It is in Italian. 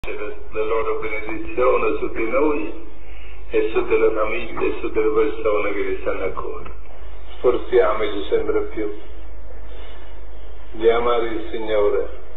la loro benedizione su di noi e su delle famiglie e su delle persone che li stanno a cuore. Sforziamoci sempre più di amare il Signore